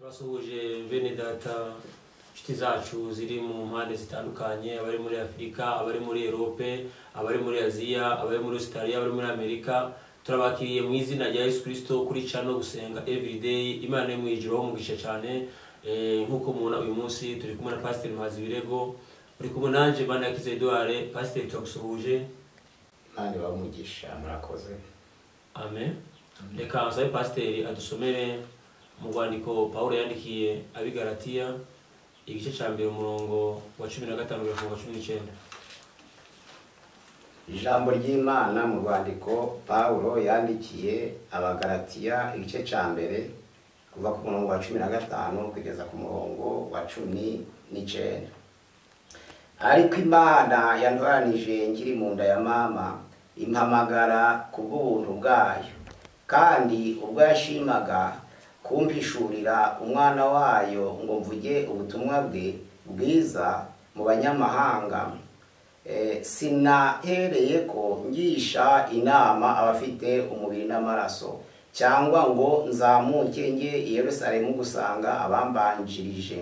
Turasuhuje bene data inshuti zacu ziri mu mpande zitandukanye, abari muri Afrika, abari muri Europe, abari muri Aziya, abari muri Australia, abari muri Amerika. Turabakiriye mu izina rya Yesu Kristo kuri channel gusenga everyday. Imana yo mwijiro mu gisha cyane nkuko mubona uyu munsi turi kumwe na Pastor Mazibirego, uri kumwe nanje bana Kize Edouard. Pastor turagusuhuje, Imana bamugisha, murakoze. Amen. Reka nsabe Pastor adusomere mu rwandiko Paulo yandikiye abigalatiya igice cya mbere umurongo wa 15 kugeza 19. Ijambo ry'Imana mu rwandiko Paulo yandikiye abagalatiya igice cya mbere kuva ku murongo wa 15 kugeza ku murongo wa 19. Ariko Imana yantoranije ngiri mu nda ya mama impamagara kubw'ubuntu bwayo, kandi ubwo yashimaga kumpishurira umwana wayo ngo mvuge ubutumwa bwe bwiza mu banyamahanga, sinahereye ko ngisha inama abafite umubiri n'amaraso, cyangwa ngo nzamuke nge i Yerusalemu gusanga abambanjirije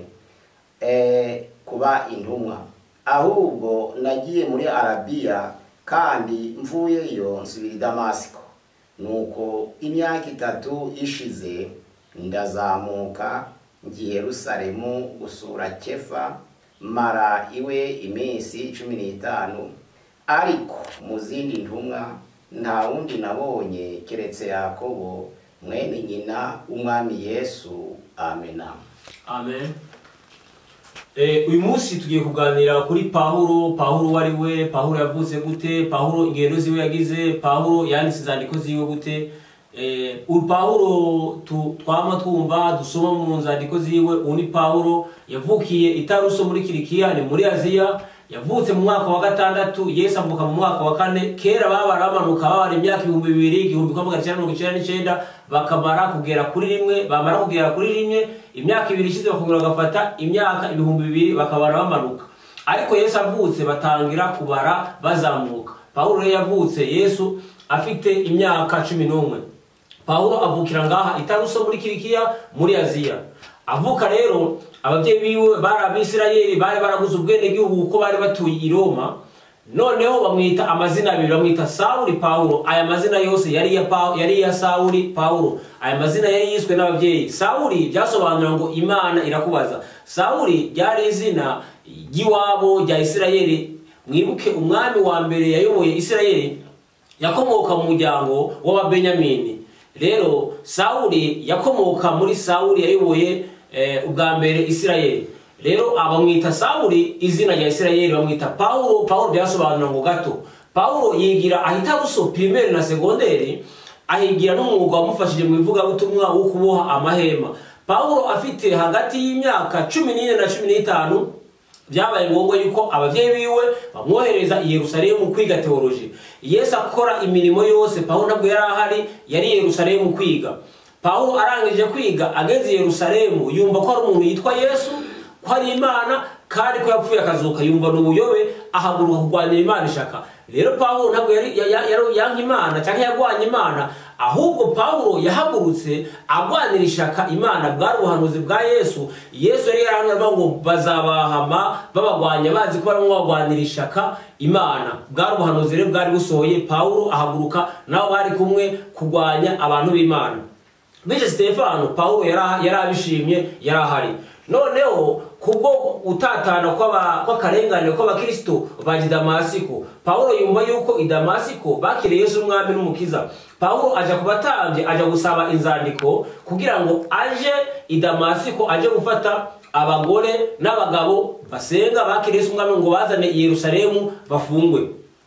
kuba intumwa, ahubwo nagiye muri Arabiya, kandi mvuyeyo nsubira i Damasiko. Nuko imyaka 3 ishize ndazamuka ngiye Yerusalemu gusura Kefa, mara iwe iminsi 15. Ariko mu zindi ntumwa nta wundi nabonye keretse Yakobo mwene nyina umwami Yesu. Amena. Amen. Uyu munsi tugiye kuganira kuri Paulo wari we, Paulo yavutse gute, Paulo ingendo ziwe yagize, Paulo yanditse izandiko ziwe gute. Paulo twama twumva dusoma mu nzandiko ziwe, uni Paulo yavukiye i Taruso muri Kilikiya, ni muri Aziya. Yavutse mu mwaka wa 6, Yesu avuka mu mwaka wa 4. Kera babaramanuka babara imyaka 2000 bakamara kugera kuri 1, bamara kugera kuri 1 imyaka 2 ishize bakongera bagafata imyaka 2000 bakabara bamanuka. Ariko Yesu avutse batangira kubara bazamuka. Paulo yavutse Yesu afite imyaka 11. Paulo avukira ngaha i Taruso muri Kilikiya muri Aziya. Avuka rero ababyeyi biwe bari Abisirayeli, bari baraguze ubwene gihugu ko bari batuye i Roma. Noneho bamwita amazina abiri, bamwita Sauli Paulo. Aya mazina yose yari ya Sauli Paulo. Aya mazina yari yiswe n'ababyeyi. Sauli byasobanura ngo Imana irakubaza. Sauli ryari izina giwabo rya Isirayeli. Mwibuke umwami wa mbere yayoboye Isirayeli yakomoka mu muryango w'Ababenyamini. Rero Sauli yakomoka muri Sauli yayoboye ubwa mbere Isirayeli. Rero abamwita Sauli izina rya Isirayeli bamwita Paulo. Paulo byasobanura ngo gato. Paulo yigira ahita ruso primaire na secondaire, ahigira n'umwuga wamufashije mu ivugabutumwa wo kuboha amahema. Paulo afite hagati y'imyaka 14 na 15 byabaye ngombwa yuko ababyeyi biwe bamwohereza i Yerusalemu kwiga teology. Yesu akora imirimo yose, Paulo ntabwo yari ahari, yari i Yerusalemu kwiga. Paulo arangije kwiga, ageze i Yerusalemu yumva ko ari umuntu yitwa Yesu, ko ari Imana, kandi ko yapfuye akazuka. Yumva n'ubuyobe, ahaguruka kurwanira Imana ishaka. Rero Paulo ntabwo yari yanka Imana cyangwa yagwanya Imana, ahubwo Paulo yahagurutse agwanira ishaka Imana. Bwari ubuhanuzi bwa Yesu. Yesu yari yaravuga ngo bazabahama babagwanya bazi ko barimo bagwanira ishaka Imana. Bwari ubuhanuzi rero bwari busohoye. Paulo ahaguruka nabo bari kumwe kugwanya abantu b'Imana. Bije Stefano, Paulo yari abishimye, yari ahari. Noneho kubwo utatana kw'akarengane kw'abakristo ba Damasiko, Paulo yumva yuko i Damasiko bakiriye Yesu umwami n'umukiza. Paulo aja kubatambye, aja gusaba inzandiko kugira ngo aje i Damasiko, aje gufata abagore n'abagabo basenga bakiriye Yesu umwami ngo bazane i Yerusalemu bafungwe.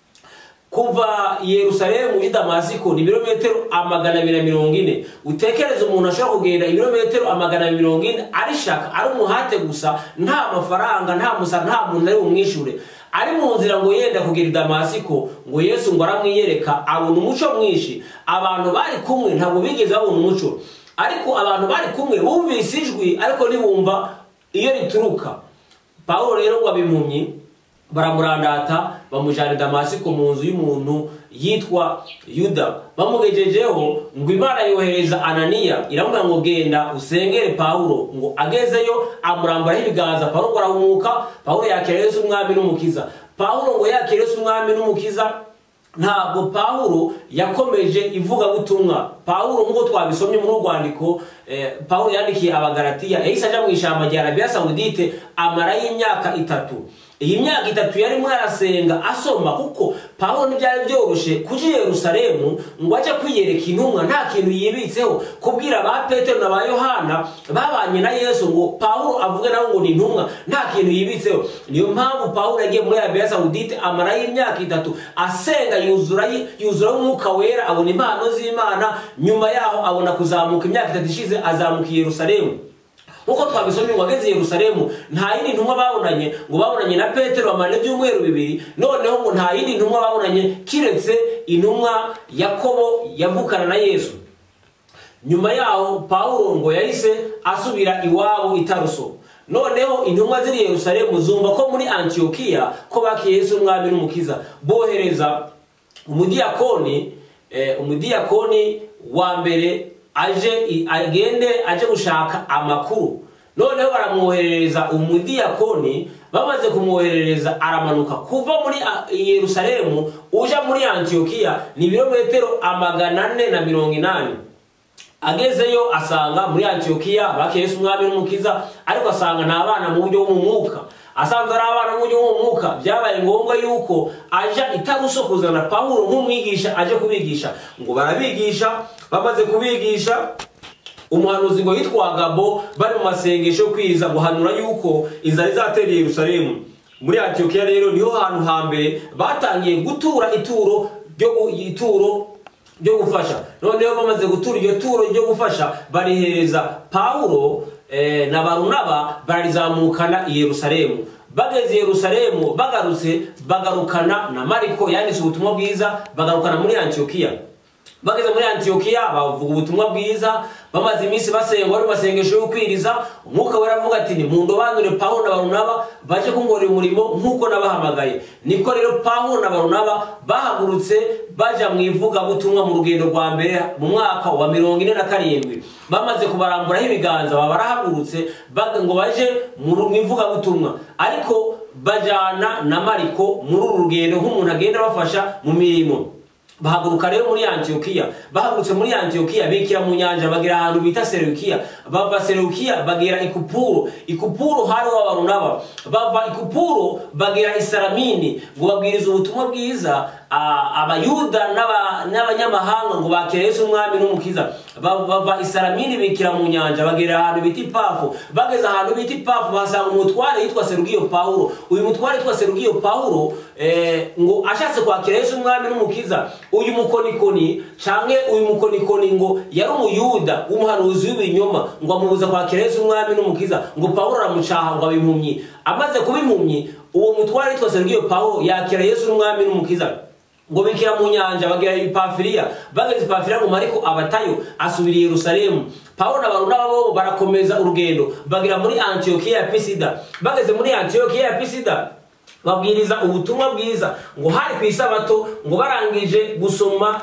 Kuva i Yerusalemu i Damasiko ni ibirometero 240. Utekereza umuntu ashobora kugenda ibirometero 240 arishaka, ari umuhate gusa, nta mafaranga, nta musa, nta muntu ari umwishure. Ari mu nzira ngo yenda kugera i Damasiko, ngo Yesu ngo aramwiyereka, abona umuco mwinshi. Abantu bari kumwe ntabwo bigeze babona umuco, ariko abantu bari kumwe bumvise ijwi ariko ntibumva iyo rituruka. Paulo rero ngo abimpumyi baramurandata, bamujana i Damasiko mu nzu y'umuntu yitwa Yuda. Bamugejejeho ngo Imana yohereza Ananiya iramubwira ngo genda usengere Pawulo. Ngo agezeyo amuramburaho ibiganza, Pawulo ngo arahumuka. Pawulo yakira Yesu umwami n'umukiza. Pawulo ngo yakira Yesu umwami n'umukiza, ntabwo Pawulo yakomeje ivugabutumwa. Pawulo nk'uko twabisomye muri urwandiko Pawulo yandikiye abagalatiya, yahise aja mu ishyamba rya Arabiya Sawudite amarayo imyaka 3. Iyi myaka 3 yarimo arasenga asoma, kuko Pawulo ntibyari byoroshe kuja i Yerusalemu ngo aje kwiyereka intumwa nta kintu yibitseho, kubwira ba Petero na ba Yohana babanye na Yesu ngo Pawulo avuge nawe ngo ni intumwa nta kintu yibitseho. Niyo mpamvu Pawulo yagiye muri Arabiya Sawudite amarayo imyaka 3 asenga, yuzura umwuka wera, abona impano z'Imana. Nyuma yaho abona kuzamuka, imyaka 3 ishize azamuka i Yerusalemu. Uko twabisomye ngo ageze i Yerusalemu nta yindi ntumwa babonanye, ngo babonanye na Petero amane by'umweru 2, noneho ngo nta yindi ntumwa babonanye kiretse intumwa Yakobo yavukana na Yesu. Nyuma yaho Pawulo ngo yahise asubira iwabo i Taruso. Noneho intumwa ziri Yerusalemu zumva ko muri Antiokiya ko bakiye Yesu umwami n'umukiza, bohereza umudiyakoni wa mbere agende aje gushaka amakuru. Noneho baramwoherereza umudiyakoni, bamaze kumwoherereza aramanuka kuva muri Yerusalemu uja muri Antiokiya ni ibirometero 480. Agezeyo asanga muri Antiokiya bakiye Yesu umwami n'umukiza, ariko asanga nta bana mu buryo bw'umwuka. Asanze ari abana mu buryo bw'umwuka, byabaye ngombwa yuko aja i Taruso kuzana Pawulo nk'umwigisha aje kubigisha. Ngo barabigisha, bamaze kubigisha, umuhanuzi ngo yitwa Agabo bari mu masengesho yo kwiriza guhanura yuko inzara izatera i Yerusalemu. Muri Antiokiya rero niho hantu hambere batangiye gutura ituro ryo gufasha. Noneho bamaze gutura iryo turo ryo gufasha, barihereza Pawulo na Barunaba, barizamukana i Yerusalemu. Bageze i Yerusalemu bagarutse, bagarukana na Mariko yanditse ubutumwa bwiza, bagarukana muri Antiokiya. Bageze muri Antiokiya bavuga ubutumwa bwiza, bamaze iminsi basenga bari masengesho yo kwiriza. Umwuka wera avuga ati nimundobanure Pawulo na Barunaba baje kungorera umurimo nkuko nabahamagaye. Niko rero Pawulo na Barunaba bahagurutse baja mu ivuga butumwa mu rugendo rwa mbere mu mwaka wa 47. Bamaze kubaramburaho ibiganza barahagurutse ngo baje mu ivuga butumwa, ariko bajana na Mariko muri uru rugendo nk'umuntu agenda bafasha mu mirimo. Bahaguruka rero muri Antiokiya. Bahagurutse muri Antiokiya bikira mu nyanja bagera ahantu bita Seleukiya. Bava Seleukiya bagera Ikupuro. Ikupuro hari wa Barunaba. Bava Ikupuro bagera Isalamini ngo babwiriza ubutumwa bwiza abayuda n'abanyamahanga ngo bakire Yesu umwami n'umukiza. Bava Isalamini bikira mu nyanja bagera ahantu bita Ipafu. Bageze ahantu bita Ipafu basanga umutware yitwa Serugio Paulo. Uyu mutware yitwa Serugio Paulo ngo ashatse kwakira Yesu umwami n'umukiza. Uyu mukonikoni ngo yari umuyuda w'umuhanuzi w'ibinyoma, ngo amubuza kwakira Yesu umwami n'umukiza. Ngo Pawulo aramucaha ngo abimpumyi. Amaze kubimpumyi, uwo mutware yitwa Serugio Paulo yakira Yesu umwami n'umukiza. Ngo bikira mu nyanja bagera i Pamfiliya. Bageze i Pamfiliya ngo Mariko abatayo asubira i Yerusalemu. Pawulo na Barunaba bo barakomeza urugendo bagera muri Antiokiya ya Pisida. Bageze muri Antiokiya ya Pisida babwiriza ubutumwa bwiza. Ngo hari ku isabato ngo barangije gusoma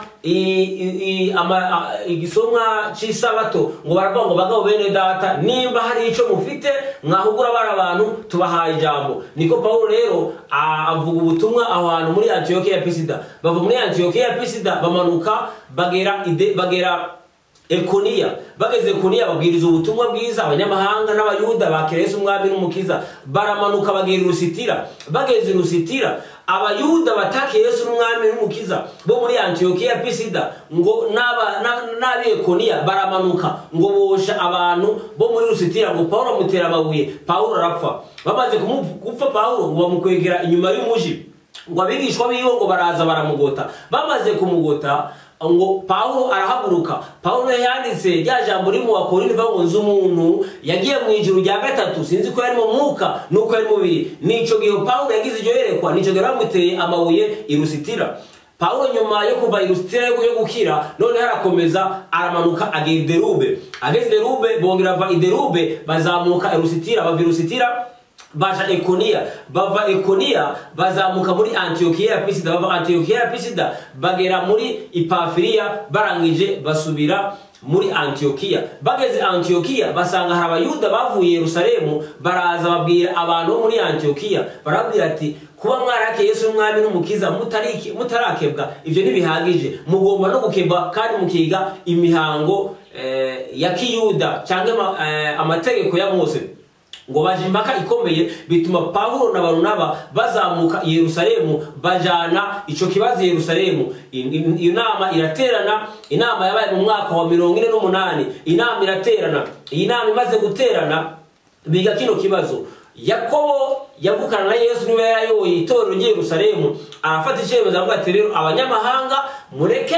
igisomwa cy'isabato ngo baravuga ngo bagabo bene data, nimba hari ico mufite mwahugura bara abantu tubahaye ijambo. Niko Pawulo rero avuga ubutumwa aho hantu muri Antiokiya ya Pisida. Bava muri Antiokiya ya Pisida bamanuka bagera Ekoniya. Bageze Ekoniya babwiriza ubutumwa bwiza abanyamahanga n'abayuda bakira Yesu umwami n'umukiza. Baramanuka bagera Lusitira. Bageze Lusitira abayuda batakiye Yesu umwami n'umukiza bo muri Antiokiya Pisida ngo n'abi Ekoniya baramanuka ngo bosha abantu bo muri Lusitira. Ngo Pawulo amutera amabuye, Pawulo arapfa. Bamaze gupfa Pawulo ngo bamukwegera inyuma y'umuji. Ngo abigishwa biwe ngo baraza baramugota. Bamaze kumugota ngo Pawulo arahaguruka. Pawulo yanditse rya jambo riri mu Bakorinto ngo nzi umuntu yagiye mu ijuru rya gatatu, sinzi ko yari mu mwuka nuko yari mubiri. Nico gihe Pawulo yagize iryo yerekwa, nico gihe bamuteye amabuye i Lusitira. Pawulo nyuma yo kuva i Lusitira yo gukira none harakomeza aramanuka agera i Derube. Ageze Derube bongera va i Derube bazamuka i Lusitira. Bava i Lusitira baja Ikoniya, bava Ikoniya bazamuka muri Antiokiya ya Pisida, bava Antiokiya ya Pisida bagera muri Ipafiriya, barangije basubira muri Antiokiya. Bageze Antiokiya basanga hari abayuda bavuye Yerusalemu, baraza babwira abantu muri Antiokiya, barabwira ati kuba mwarake Yesu umwami n'umukiza mutarakebwa ivyo ntibihagije, mugomba no gukebwa kandi mukiga imihango ya Kiyuda cyangwa amategeko ya Mose. Ngo baje impaka ikomeye bituma Pawulo na Barunaba bazamuka Yerusalemu bajana ico kibazo Yerusalemu. Iyo nama iraterana, inama yabaye mu mwaka wa 48, inama iraterana. Iyi nama imaze guterana biga kino kibazo. Yakobo yavukana na Yesu niwe yayoboye itorero rya Yerusalemu, arafata icyemezo avuga ati rero abanyamahanga mureke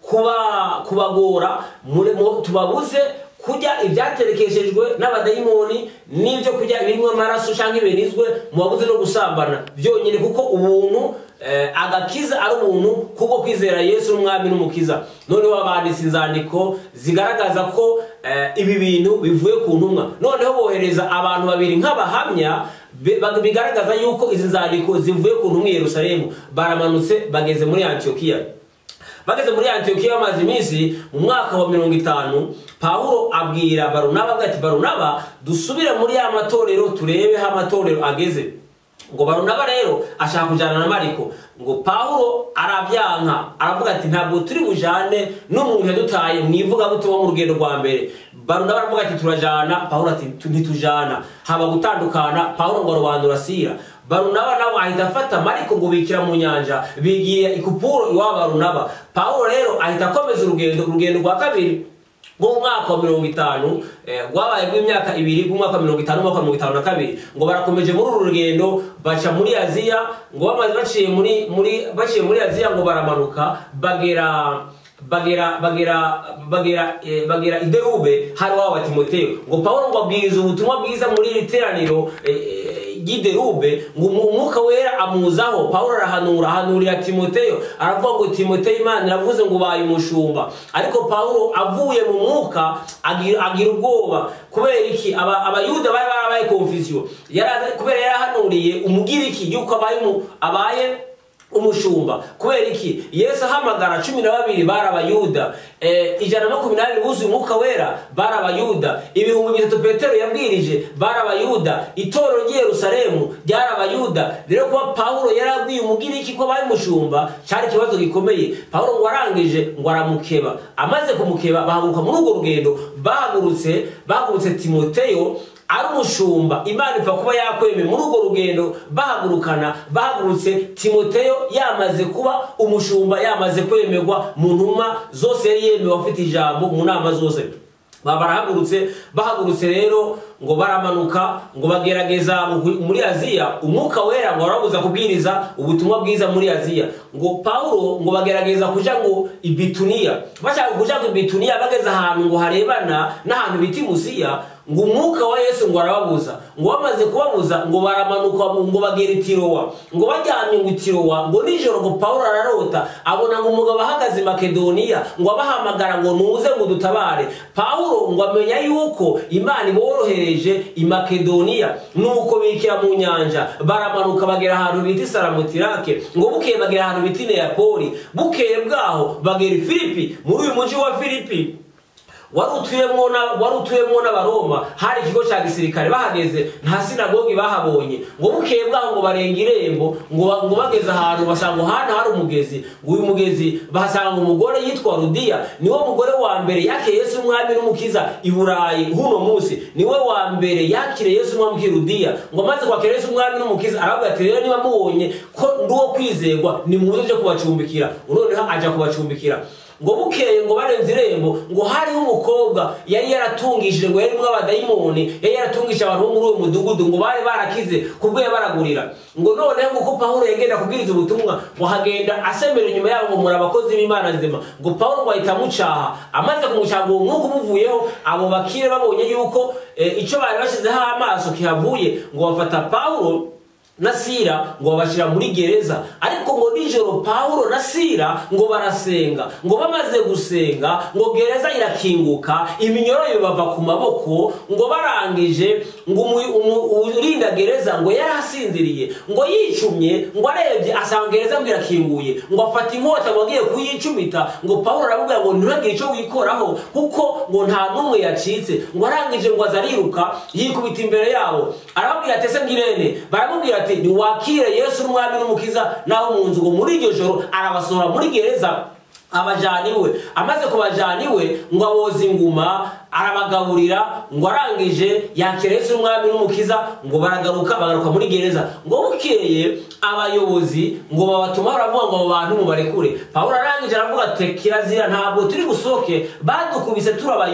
kubagora, tubabuze kujya ibyaterekeshejwe n'abadayimoni n'ibyo kujya birimo amaraso cyangwa ibenizwe, mubabuze no gusambana byonyine, kuko ubuntu agakiza ari ubuntu kuko kwizera Yesu umwami n'umukiza. Noneho abanditsi inzandiko zigaragaza ko ibi bintu bivuye ku ntumwa, noneho bohereza abantu babiri nk'abahamya bigaragaza yuko izi nzandiko zivuye ku ntumwa Yerusalemu. Baramanutse bageze muri Antiokiya. Bageze muri Antiokiya bamaze iminsi, mu mwaka wa 50 Pawulo abwira Barunaba ati Barunaba dusubire muri ya matorero turebe ha matorero ageze. Ngo Barunaba rero ashaka kujana na Mariko, ngo Pawulo arabyanka, aravuga ati ntabwo turi bujane n'umuntu yadutaye mwivuga butumwa mu rugendo rwa mbere. Barunaba aravuga ati turajana, Pawulo ati ntitujana, haba gutandukana. Pawulo ngo arubandura Sira. Barunaba nawe ahita afata Mariko ngo bikira mu nyanja, bigiye ikupuro iwa Barunaba. Pawulo rero ahita akomeza urugendo rwa kabiri ngo mwaka wa 50 gwabaye bw'imyaka 2 bw'umwaka wa 50 mwaka wa 52 ngo barakomeje muri uru rugendo baca muri Aziya. Ngo bamaze baciye muri Aziya ngo baramanuka bagera Iderube, hari wa Timoteyo. Ngo Pawulo ngo abwiriza ubutumwa bwiza muri literaniro Giderube, ngo umwuka wera amuzaho. Pawulo arahanurira Timoteyo, aravuga ngo Timoteyo Imana iravuze ngo baye umushumba. Ariko Pawulo avuye mu mwuka agira ubwoba. Kubera iki? Abayuda bari barabaye confusion, kubera yarahanuriye umugiriki yuko abaye umushumba. Kubera iki? Yesu ahamagara 12 bari abayuda, 120 buzuye umwuka wera bari abayuda, 3000 Petero yabwirije bari abayuda, itorero rya Yerusalemu ryari abayuda. Rero kuba Pawulo yarabwiye umugiriki ko baye umushumba cyari kibazo gikomeye. Pawulo ngo arangije ngo aramukeba, amaze kumukeba bahaguruka muri urwo rugendo, bahagurutse Timoteyo ari umushumba. Imana ipfa kuba yakwemeye muri urwo rugendo bahagurutse Timoteyo yamaze kuba umushumba, yamaze kwemerwa mu ntumwa zose, yari yemewe afite ijambo mu nama zose. Bahagurutse rero ngo baramanuka ngo bagerageza muri Aziya. Umwuka wera ngo arabuza kubwiriza ubutumwa bwiza muri Aziya. Ngo Pawulo ngo bagerageza kuja ngo Ibituniya, bashaka kuja ngo Ibituniya, bageze ahantu ngo harebana n'ahantu biti Musiya. Ngo umwuka wa Yesu ngo arababuza. Ngo bamaze kubabuza ngo baramanuka ngo bagera Tirowa. Ngo bajyanye ngo Tirowa, ngo nijoro ngo Pawulo ararota abona ngo umugabo ahagaze Makedoniya, ngo abahamagara ngo nuze ngo dutabare. Pawulo ngo amenya yuko Imana iborohereje i Makedoniya, nuko bikira mu nyanja baramanuka bagera ahantu bita Saramotirake. Ngo bukeye bagera ahantu bita Neapoli, bukeye bwaho bagera Filipi. Muri uyu mujyi wa Filipi wari utuyemwo n'Abaroma, hari ikigo cya gisirikare. Bahageze nta sinagogi bahabonye. Ngo bukeye bwaho ngo barenga irembo, ngo bageze ahantu basanga hano hari umugezi. Uyu mugezi bahasanga umugore yitwa Rudiya, niwe mugore wa mbere yakiriye Yesu umwami n'umukiza i Burayi huno munsi. Niwe wa mbere yakiriye Yesu umwami Rudiya. Ngo amaze kwakira Yesu umwami n'umukiza aravuga ati rero niba mubonye ko nduwo kwizerwa ni muze byo kubacumbikira. Noneho aja kubacumbikira. Ngo bukeye ngo barenze irembo, ngo hariho umukobwa yari yaratungishije, ngo yari mw'abadayimoni, yari yaratungishije abantu muri uwo mudugudu, ngo bari barakize kubwo yabaragurira. Ngo noneho ngo ko Pawulo yagenda kubwiriza ubutumwa, ngo hagenda asemera inyuma yabo ngo muri abakozi b'Imana nzima. Ngo Pawulo ngo ahita amucaha, amaze kumucaha ngo umwuka umuvuyeho, abo bakire babonye yuko icyo bari bashyizeho amaso kihavuye, ngo bafata Pawulo na Sila ngo babashira muri gereza. Ariko ngo nijoro Paulo na Sila ngo barasenga, ngo bamaze gusenga ngo gereza irakinguka, iminyoro bava ku maboko, ngo barangije ngo urinda gereza ngo yarasinziriye, ngo yicumye, ngo arebye asanga gereza irakinguye, ngo afata inkota ngo agiye kuyicumita, ngo Paulo aravuga ngo ntugire ico wikoraho kuko ngo nta numwe yacitse. Ngo arangije ngo azariruka yikubita imbere yabo, arababwira ati ese ngirene, baramubwira ati ni wakire Yesu umwami n'umukiza naho mu nzu. Ngo muri iryo joro arabasohora muri gereza abajaniwe, amaze kubajaniwe ngo aboza inguma arabagaburira, ngo arangije yakira Yesu umwami n'umukiza, ngo bagaruka muri gereza. Ngo bukeye abayobozi ngo babatuma baravuga ngo abo bantu mubarekure. Paulo arangije aravuga ati kirazira, ntabwo turi gusohoke, badukubise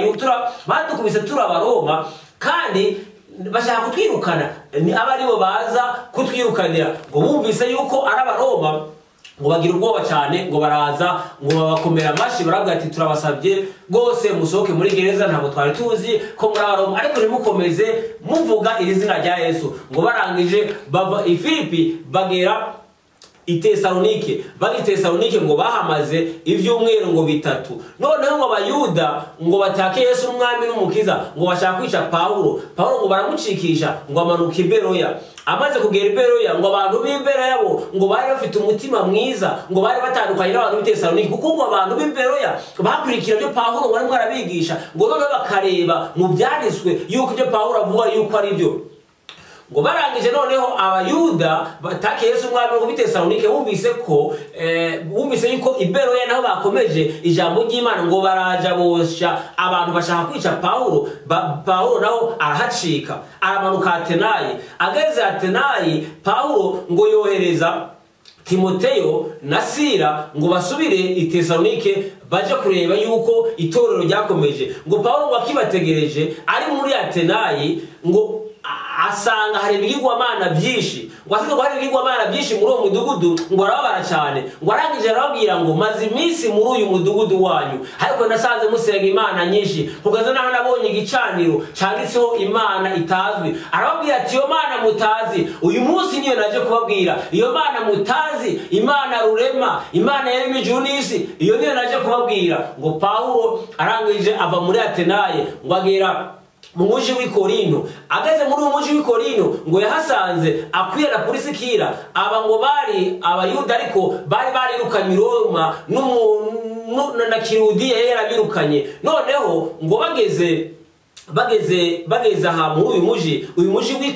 turabaroma kandi bashaka kutwirukana, ni abaribo baza kutwirukanira. Ngo bumvise yuko ari abaroma ngo bagira ubwoba cyane, ngo baraza ngo babakomera amashi, baravuga ati turabasabye rwose musohoke muri gereza, ntabwo twari tuzi ko muri abaroma, ariko nimukomeze muvuga iri zina rya Yesu. Ngo barangije bava i Filipi bagera i Tesalonike. Bari Tesalonike ngo bahamaze ibyumweru ngo 3. Noneho ngo abayuda ngo batake Yesu umwami n'umukiza, ngo bashaka kwica Paulo ngo baramucikisha, ngo amanuka i Beroya. Amaze kugera i Beroya ngo abantu b'i Beroya bo ngo bari bafite umutima mwiza, ngo bari batandukanye n'abantu b'i Tesalonike, kuko ngo abantu b'i Beroya bakurikira ibyo Paulo ngo arimo arabigisha, ngo noneho bakareba mu byanditswe yuko ibyo Paulo avuga yuko ari byo. Ngo barangije noneho abayuda batake Yesu umwami ngo b'Itesalonike bumvise yuko i Beroya naho bakomeje ijambo ry'Imana, ngo baraja bosha abantu bashaka kwica Paulo naho arahacika, aramanuka Atenayi. Ageze Atenayi Paulo ngo yohereza Timoteyo na Sila ngo basubire i Tesalonike baje kureba yuko itorero ryakomeje. Ngo Paulo ngo akibategereje ari muri Atenayi, ngo asanga hari ibigirwamana byinshi, ngo asanga hari ibigirwamana byinshi muri uwo mudugudu, ngo arababara cyane. Ngo arangije arababwira ngo maze iminsi muri uyu mudugudu wanyu, ariko nasanze musenga imana nyinshi, kugaza naho nabonye igicaniro cyanditseho imana itazwi. Arababwira ati iyo mana mutazi uyu munsi niyo naje kubabwira, iyo mana mutazi, imana rurema, imana yaremye ijuru n'isi, iyo niyo naje kubabwira. Ngo Paulo arangije ava muri Atenayi ngo agera mu muji w'i Korinto. Ageze muri uwo muji w'i Korinto ngo yahasanze Akwila na Purisikila, aba ngo bari abayuda ariko bari barirukanye Roma na Kirudiya yarabirukanye. Noneho ngo bageze aha muri uyu muji w'i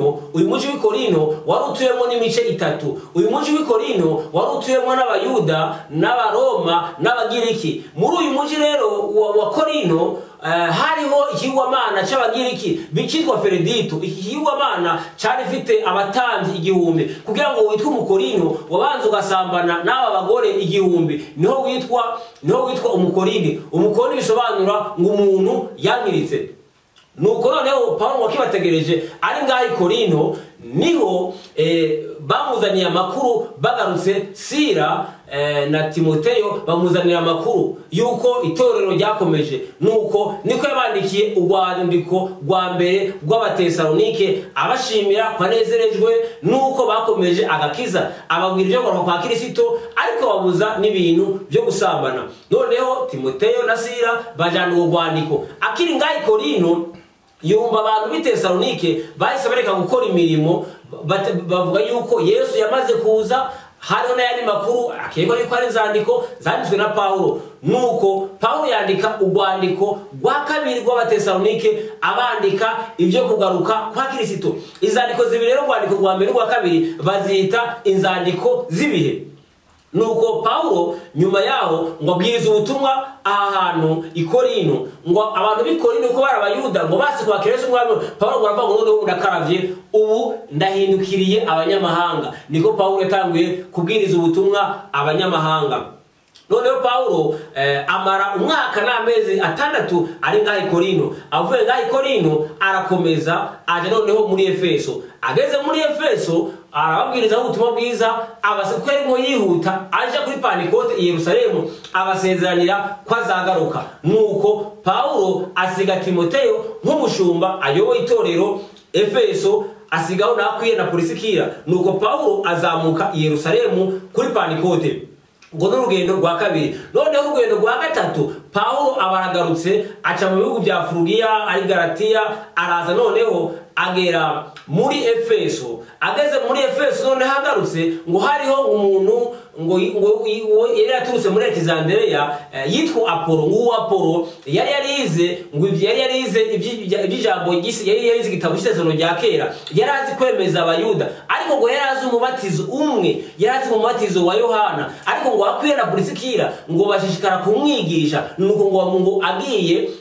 Korinto wari utuyemo n'imice 3. Uyu muji w'i Korinto wari utuyemo n'abayuda n'abaroma n'abagiriki. Muri uyu muji rero wa Korinto hariho ikigwamana c'abagiriki bicitwa Feredito. Iki kigwamana cyari fite abatambyi 1000. Kugira ngo witwe umukorinto wabanza ugasambana n'aba bagore 1000 niho witwa umukorini. Umukorini bisobanura ngo umuntu yangiritse. Nuko noneho Paulo wakibategereje ari ngaho i Korinto, niho bamuzaniye amakuru, bagarutse Sila na Timoteyo bamuzanira amakuru yuko itorero ryakomeje. Nuko niko yabandikiye urwandiko rwa mbere rw'Abatesalonike abashimira kwanezerejwe nuko bakomeje agakiza, ababwira ibyo kwa Kristo ariko babuza n'ibintu byo gusambana. Noneho Timoteyo na Sila bajana urwandiko. Akiri ngaho i Korinto yumva abantu b'i Tesalonike bahise bareka gukora imirimo, bavuga yuko Yesu yamaze kuza. Hariho n'ayandi makuru akekwa yuko ari inzandiko zanditswe na Paulo. Nuko Paulo yandika urwandiko rwa kabiri rw'Abatesalonike abandika ibyo kugaruka kwa Kristo. Inzandiko zibiri rero, urwandiko rwa mbere rwa kabiri bazita inzandiko z'ibihe. Nuko Paulo nyuma yaho ngo abwiriza ubutumwa aha hantu i Korinto, ngo abantu b'i Korinto ko barabayuda ngo basi kwa Yesu umwami. Paulo ngo aravuga ngo ndakaravye, ubu ndahindukiriye abanyamahanga. Niko Paulo yatanguye kubwiriza ubutumwa abanyamahanga. Noneho Paulo amara umwaka n'amezi 6 ari ngaho i Korinto. Avuye ngaho i Korinto arakomeza aje noneho muri Efeso. Ageze muri Efeso arababwiriza ubutumwa bwiza, abasekweri mu yihuta aje kuri Pantekote i Yerusalemu abasezeranira ko azagaruka. Nuko Paulo asiga Timoteyo nk'umushumba ayoboye itorero Efeso, asigaho nakwiye na Prisikira. Nuko Paulo azamuka i Yerusalemu kuri Pantekote. Ngo n'urugendo rwa kabiri. Noneho urugendo rwa gatatu Paulo abaragarutse aca mu bihugu bya Frugia ari Galatiya, araza noneho agera muri Efeso. Ageze muri Efeso noneho agarutse ngo hariho umuntu ngo yari yaturutse muri Alexandria yitwa Apolo. Ngo Apolo yari yarize ngo yari yarize iby'ijambo yari yarize igitabo cy'Isezerano rya kera, yari azi kwemeza abayuda, ariko ngo yari azi umubatizo umwe, yari azi umubatizo wa Yohana, ariko ngo akwiye na Prisikira ngo bashishikara kumwigisha. Nuko ngo agiye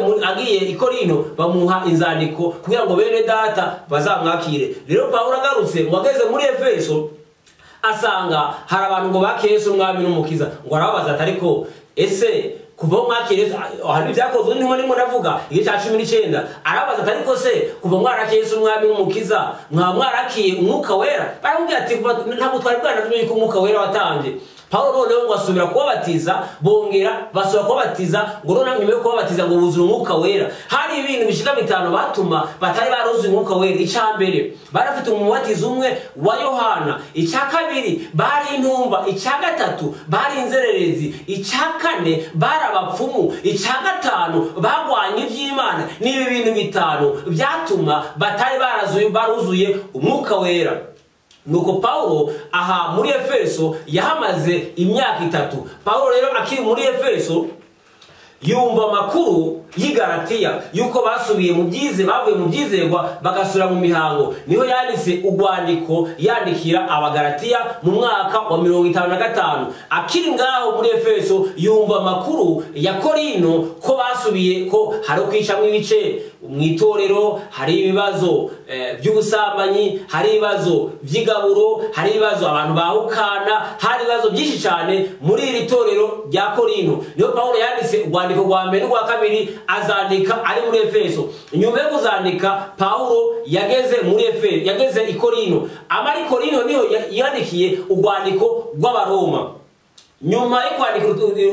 i Korinto bamuha inzandiko kugira ngo bene data bazamwakire. Rero Paulo agarutse ngo ageze muri Efeso asanga hari abantu ngo bakeye Yesu umwami n'umukiza. Ngo arababaza ati ariko ese kuva mwakire hari byakozwe ndimo navuga igihe cya 19 arabaza ati ariko se kuva mwarakeye Yesu umwami n'umukiza mwarakiye umwuka wera? Baramubwira ati ntabwo twari bwanatumenye ko umwuka wera watambye. Paulo noneho ngo asubira kubabatiza, bongera basubira kubabatiza, ngo noneho nyuma yo kubabatiza ngo buzure umwuka wera. Hari ibintu bishika bitanu batuma batari baruzuye umwuka wera. Icya mbere barafite umubatizo umwe wa Yohana, icya kabiri bari intumva, icya gatatu bari inzererezi, icya kane bari abapfumu, icya gatanu bagwanye iby'Imana. N'ibi bintu bitanu byatuma batari baruzuye umwuka wera. Nuko Paulo aha muri Efeso yahamaze imyaka 3. Paulo rero akiri muri Efeso yumva amakuru y'Igalatiya yuko basubiye mu byize, bavuye mu byizerwa bagasura mu mihango. Niho yanditse urwandiko yandikira abagalatiya mu mwaka wa 55. Akiri ngaho muri Efeso yumva amakuru ya Korinto ko basubiye, ko hari kwicamwe ibice mu itorero, hari ibibazo by'ubusambanyi, hari ibibazo by'igaburo, hari ibibazo abantu bahukana, hari ibibazo byinshi cyane muri iri torero rya Korinto. Niyo Paulo yanditse urwandiko rwa mbere n'urwa kabiri azandika ari muri Efeso. Nyuma yo kuzandika Paulo yageze muri Efeso, yageze i Korinto. Amari Korinto niho yandikiye urwandiko rw'Abaroma. Nyuma yo kwandika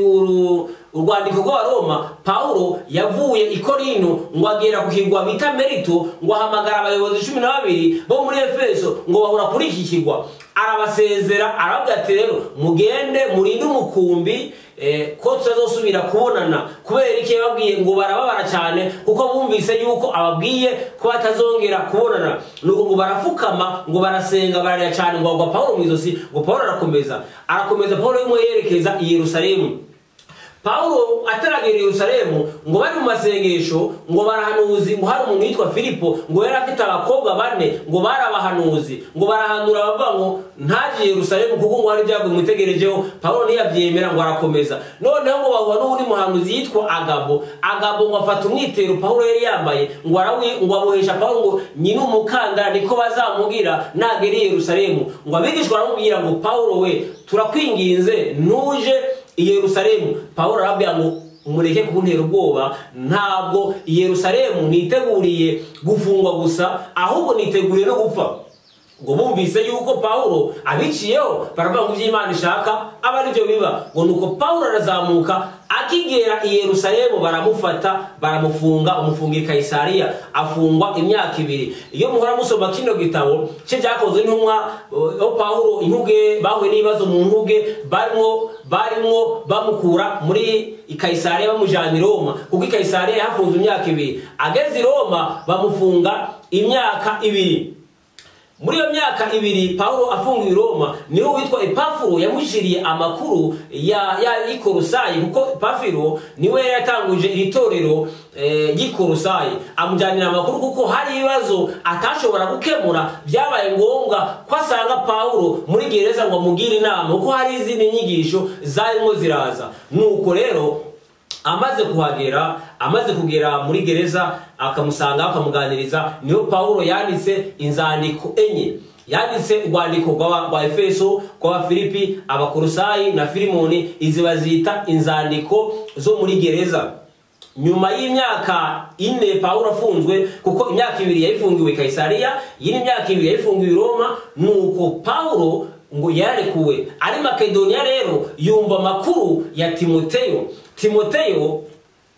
urwandiko rw'Abaroma, Paulo yavuye i Korinto ngo agera ku kirwa bita Merito, ngo ahamagara abayobozi 12 bo muri Efeso ngo bahura kuri iki kirwa. Arabasezera arababwira ati rero mugende murinde umukumbi ko tuzosubira kubonana. Kubera iki yababwiye ngo barababara cyane kuko bumvise yuko ababwiye ko batazongera kubonana. Nuko ngo barafukama ngo barasenga bararira cyane ngo agwa Paulo mu izosi. Ngo Paulo arakomeza Paulo yimwe yerekeza i Yerusalemu. Paulo ataragera i Yerusalemu ngo bari mu masengesho ngo barahanuzi, ngo hari umuntu witwa Filipo ngo yari afite abakobwa 4 ngo barabahanuzi, ngo barahanura bavuga ngo ntaje Yerusalemu kuko ngo hari byago mutegerejeho. Paulo ntiyabyemera ngo arakomeza. Noneho ngo bahura n'undi muhanuzi yitwa Agabo ngo afata umwitero Paulo yari yambaye ngo amuhesha Paulo ngo nyine umukandara niko bazamugira nagera i Yerusalemu. Ngo abigishwa baramubwira ngo Paulo we turakwinginze nuje i Yerusalemu. Paulo arabwira ngo mureke kuntera ubwoba, ntabwo i Yerusalemu niteguriye gufungwa gusa, ahubwo niteguriye no gupfa. Ngo bumvise yuko Paulo abiciyeho baravuga ngo iby'Imana ishaka aba ari byo biba. Ngo nuko Paulo arazamuka akigera i Yerusalemu baramufata baramufunga, umufungira i Kaisariya, afungwa imyaka 2. Iyo muhora musoma kino gitabo cye byakozwe n'intumwa Paulo, intuge bahuye n'ibibazo mu ntuge barimo bamukura muri i Kaisariya bamujana i Roma, kuko i Kaisariya yafunzwe imyaka 2. Ageze i Roma bamufunga imyaka 2. Muri iyo myaka 2 Paulo afungiwe i Roma, niho witwa Epafuro yamushiriye amakuru ya Ikorosayi, kuko Epafuro niwe yatanguje iri torero y'Ikorosayi. Amujyanira amakuru kuko hari ibibazo atashobora gukemura, byabaye ngombwa ko asanga Paulo muri gereza ngo amugire inama kuko hari izindi nyigisho zarimo ziraza. Nuko rero amaze kugera muri gereza akamusanga akamuganiriza, niyo Paulo yanditse inzandiko 4. Yanditse urwandiko rwa Efeso, kwa Filipi, Abakorosayi na Filimoni. Izi bazita inzandiko zo muri gereza. Nyuma y'imyaka 4 Paulo afunzwe, kuko imyaka 2 yayifungiwe i Kaisariya, yindi myaka 2 yayifungiwe i Roma. Nuko Paulo ngo yarekuwe ari Makedonia. Rero yumva amakuru ya Timoteyo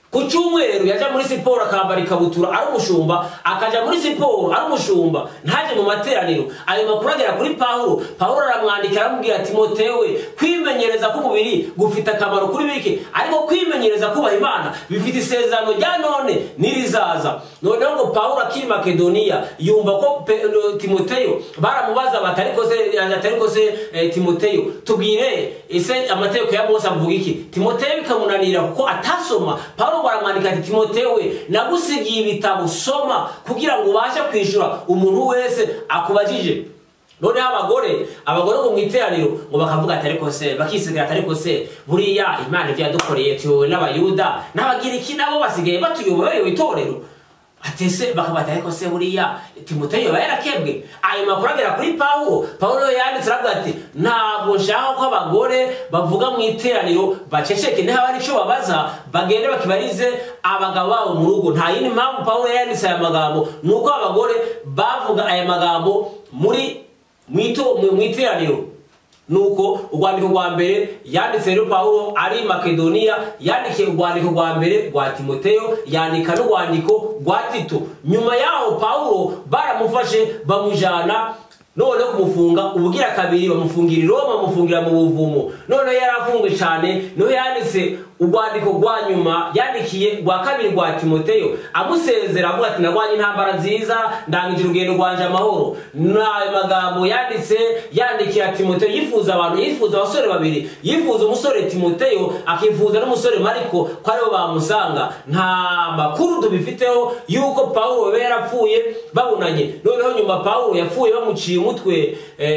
ku cyumweru yaja muri siporo akambara ikabutura ari umushumba, akaja muri siporo ari umushumba, ntaje mu materaniro. Ayo makuru agera kuri Pawulo. Pawulo aramwandika aramubwira ati Timotewe, kwimenyereza k'umubiri gufite akamaro kuri bike, ariko kwimenyereza kubaha Imana bifite isezerano rya none nirizaza. Noneho ngo Pawulo akiri Makedoniya yumva ko Timoteyo baramubaza batariko se Timoteyo, tubwire ese amategeko ya Mose avuga iki? Timoteyo bikamunanira kuko atasoma. Pawulo baramwandika ati Timotewe, nagusigiye ibitabo soma kugira ngo ubashe kwishura umuntu wese akubajije. None abagore ngo mwiteraniro ngo bakavuga ati ariko se, bakisigira ati ariko se buriya Imana ibyo yadukoreye tuwe n'abayuda n'abagiriki nabo basigaye batuyoboye itorero. Atese bakabata ariko se buriya Timoteyo yarakebwe. Ayo makuru agera kuri Pawulo. Pawulo yanditse ati ntabwo nshaka ko abagore bavuga mu iteraniro baceceke, nta bari cyo babaza bagende bakibarize abagabo babo mu rugo. Nta yindi mpamvu Pawulo yanditse aya magambo, nuko abagore bavuga aya magambo muri mu iteraniro. Nuko urwandiko rwa mbere yanditse rero Pawulo ari Makedoniya, yandikiye urwandiko rwa mbere rwa Timoteyo, yandika n'urwandiko rwa Tito. Nyuma yaho Pawulo baramufashe bamujana none kumufunga ubugira kabiri, bamufungira i Roma, bamufungira mu buvumo. None yarafungwe cyane, no yanditse urwandiko rwa nyuma yandikiye rwa kabiri rwa Timoteyo amusezera avuga ati narwanye intambara nziza, ndangije urugendo rwanje amahoro. N'ayo magambo yandikiye Timoteyo yifuza abantu, yifuza abasore babiri, yifuza umusore Timoteyo akifuza n'umusore Mariko ko aribo bamusanga. Nta makuru tubifiteho yuko Pawulo yarapfuye babonanye. Noneho nyuma Pawulo yapfuye bamuciye umutwe,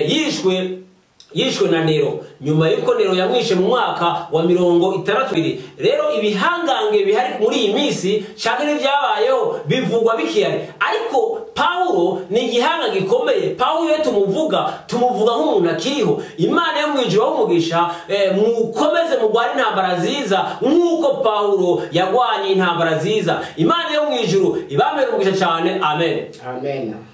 yishwe na Nero, nyuma yuko Nero yamwishe mu mwaka wa 62. Rero ibihangange bihari muri iyi minsi cyangwa n'ibyabayeho bivugwa bikiyari, ariko Pawulo ni igihanga gikomeye. Pawulo iyo tumuvuga nk'umuntu akiriho. Imana yo mwijuru umugisha, mukomeze mugwara intambara nziza nk'uko Pawulo yagwanye intambara nziza. Imana yo mwijuru ibamere umugisha cyane. Amen. Amen.